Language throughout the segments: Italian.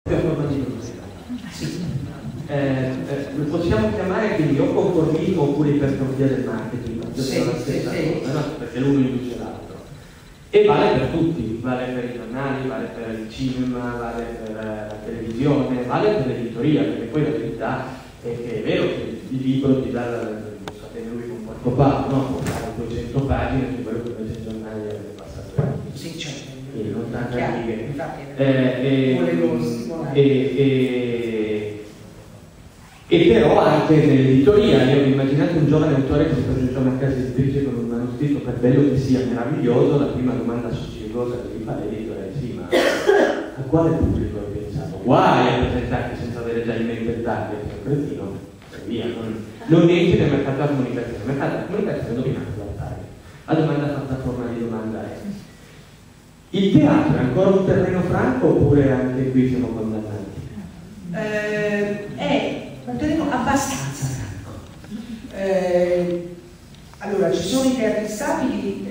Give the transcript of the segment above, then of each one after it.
forma di problema. Sì. Lo possiamo chiamare quindi o conformismo oppure ipertrofia del marketing, la stessa cosa, no? Perché l'uno induce l'altro. E vale per tutti, vale per i giornali, vale per il cinema, vale per la televisione, vale per l'editoria, perché poi la verità è che è vero che il libro ti dà, lo sapete lui con quanto fa, no? Può fare 200 pagine, su quello che invece il giornale avrebbe passato. Sì, certo. Non tante righe. E però anche nell'editoria, io mi immaginate un giovane autore che si presenta a una casa editrice con un manoscritto, per bello che sia meraviglioso, la prima domanda successiva che gli fa l'editore è sì, ma a quale pubblico hai pensato? Guai a presentarti senza avere già in mente il target, un cretino, e via, non entri nel mercato della comunicazione. Il mercato della comunicazione è dominato dal target. La domanda fatta a forma di domanda è: il teatro è ancora un terreno franco oppure anche qui siamo condannati? È un terreno abbastanza franco. Allora, ci sono i teatri stabili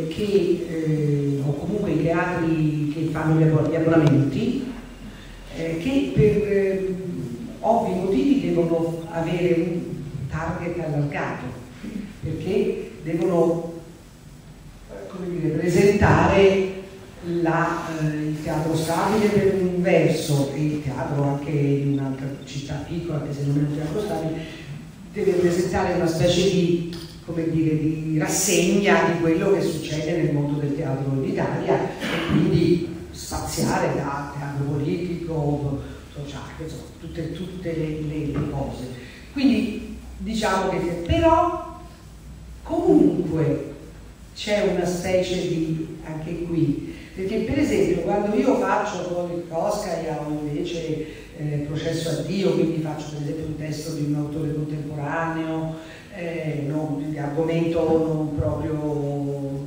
o comunque i teatri che fanno gli abbonamenti che per ovvi motivi devono avere un target allargato, perché devono, come dire, presentare il teatro stabile per un verso e il teatro anche in un'altra città piccola, anche se non è un teatro stabile, deve presentare una specie di, come dire, di rassegna di quello che succede nel mondo del teatro in Italia e quindi spaziare da teatro politico, sociale, insomma, tutte le cose. Quindi diciamo che però comunque c'è una specie di, anche qui, perché per esempio quando io faccio con il Koskaja o invece Processo a Dio, quindi faccio per esempio un testo di un autore contemporaneo, di argomento non proprio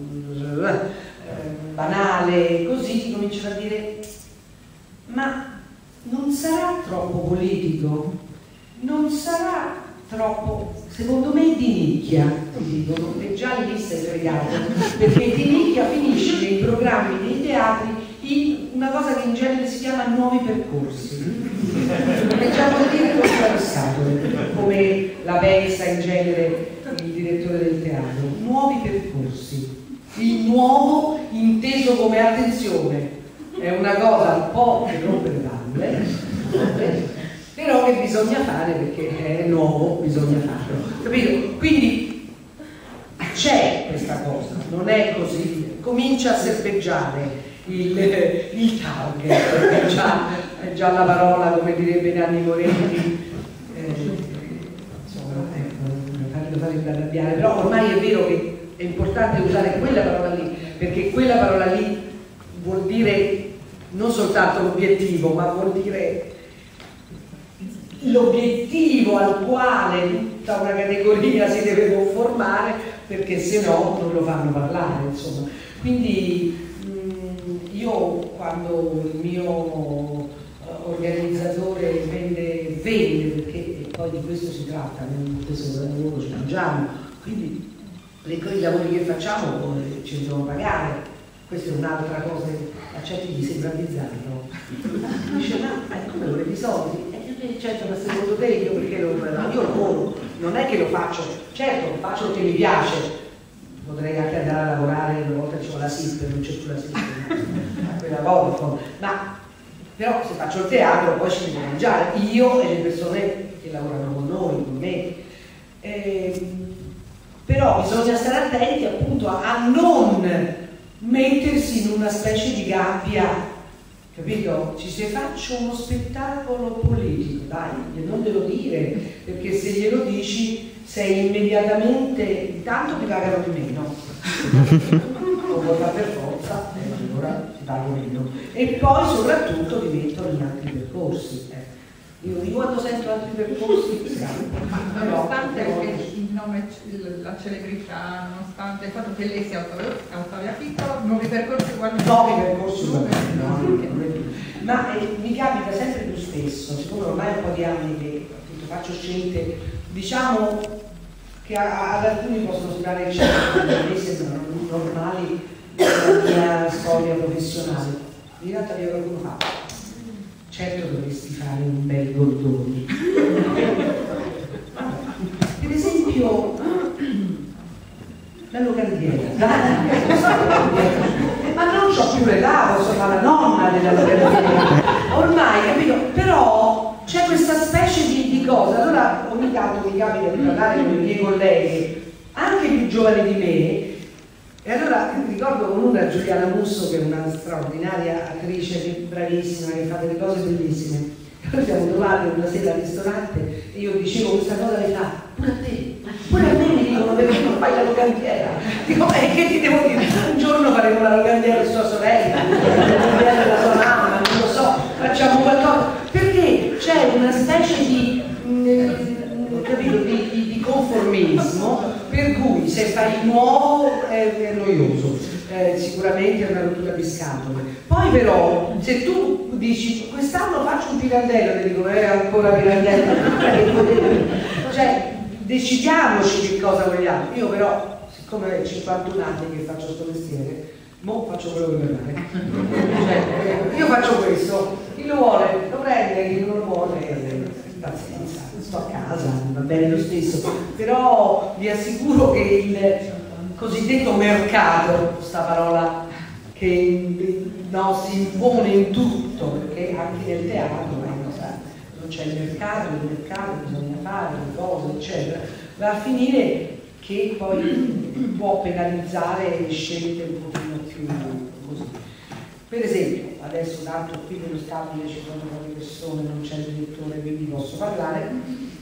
banale, così ti cominciano a dire: ma non sarà troppo politico? Non sarà troppo, secondo me, di nicchia, ti dicono, e già lì stai fregato, perché di nicchia finisce nei programmi dei teatri in una cosa che in genere si chiama nuovi percorsi, e già vuol dire lo attraversato, come la pensa in genere il direttore del teatro. Nuovi percorsi, il nuovo inteso come, attenzione, è una cosa un po' che rompe le palle, però che bisogna fare perché è nuovo, bisogna farlo, capito? Quindi c'è questa cosa, non è così, comincia a serpeggiare il target, è già la parola, come direbbe Nanni Moretti, insomma, non farmi arrabbiare, però ormai è vero che è importante usare quella parola lì, perché quella parola lì vuol dire non soltanto l'obiettivo, ma vuol dire l'obiettivo al quale tutta una categoria si deve conformare, perché se no non lo fanno parlare, insomma. Quindi io, quando il mio organizzatore vende, perché poi di questo si tratta, nel testo del lavoro ci mangiamo, quindi i lavori che facciamo ci devono pagare. Questa è un'altra cosa che a certi gli sembra bizzarro. Dice: ma come lo vedi i soldi? Certo, ma secondo te io perché io lavoro, non è che lo faccio, certo lo faccio perché mi piace, potrei anche andare a lavorare una volta che c'ho la SIP, non c'è più la SIP, quella Vodafone, ma però se faccio il teatro poi ci devo mangiare, io e le persone che lavorano con noi, con me. Però bisogna stare attenti appunto a non mettersi in una specie di gabbia, capito? Se faccio uno spettacolo politico, dai, non devo dire, perché se glielo dici sei immediatamente, intanto ti pagano di meno, lo vuoi fare per forza, allora ti pago meno, e poi soprattutto ti mettono in altri percorsi. Io quando sento altri percorsi nonostante il nome, la celebrità, nonostante il fatto che lei sia Ottavia Piccolo, nuovi percorsi uguali. Nuovi percorsi uguali. Ma mi capita sempre più spesso, siccome ormai un po' di anni che appunto, faccio scelte, diciamo che ad alcuni possono sembrare che a me sembrano normali della mia storia professionale, in realtà io qualcuno fa: certo dovresti fare un bel Goldoni. Per esempio la locandiera, ma non c'ho più l'età, posso fare la nonna della locandiera ormai, capito? Però c'è questa specie di cosa. Allora ogni tanto mi capita di parlare con i miei colleghi anche più giovani di me, e allora ricordo con una Giuliana Musso, che è una straordinaria attrice, che bravissima, che fa delle cose bellissime. Noi siamo trovati una sera al ristorante e io dicevo: questa cosa le fa pure a te, pure a me mi dicono perché non fai la locandiera. Dico: che ti devo dire? Un giorno faremo la locandiera di sua sorella, la locandiera della sua mamma, non lo so, facciamo qualcosa, perché c'è una specie di capito, di conformismo, per cui se fai il nuovo è noioso, sicuramente è una rottura di scatole. Poi però se tu dici quest'anno faccio un Pirandello, ti dico ancora Pirandello, cioè decidiamoci che cosa vogliamo. Io però, siccome ho 51 anni che faccio questo mestiere, mo faccio quello che mi pare, cioè, io faccio questo, chi lo vuole lo prende, chi non lo vuole pazienza, sto a casa, va bene lo stesso, però vi assicuro che il cosiddetto mercato, questa parola che no, si impone in tutto, perché anche nel teatro non c'è il mercato bisogna fare le cose eccetera, va a finire che poi può penalizzare scelte un pochino più così. Per esempio, adesso tanto qui nello stabile ci sono poche persone, non c'è il direttore, quindi posso parlare.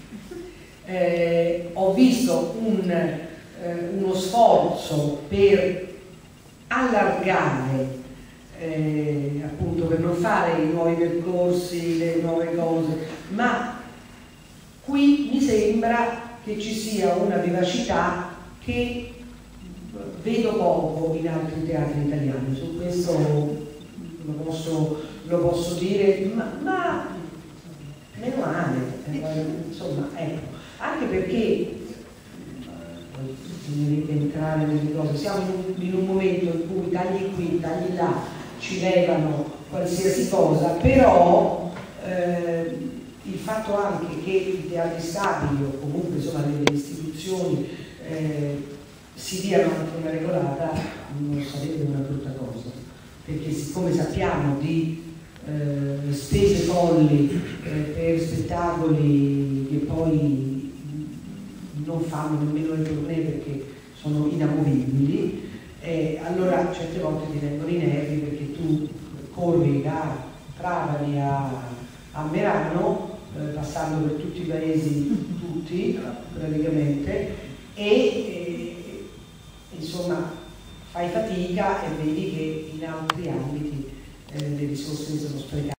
Ho visto uno sforzo per allargare, appunto per non fare i nuovi percorsi, le nuove cose, ma qui mi sembra che ci sia una vivacità che vedo poco in altri teatri italiani. Su questo lo posso dire, ma meno male, insomma, ecco, anche perché bisognerebbe entrare nelle cose, siamo in un momento in cui tagli qui, tagli là, ci levano qualsiasi cosa, però il fatto anche che i teatri stabili o comunque insomma le istituzioni si diano anche una regolata non sarebbe una brutta cosa, perché siccome sappiamo di spese folli per spettacoli che poi non fanno nemmeno le tournée perché sono inamovibili, allora certe volte ti vengono i nervi perché tu corri da Trapani a Merano, passando per tutti i paesi, tutti praticamente, e insomma fai fatica e vedi che in altri ambiti le risorse sono sprecate.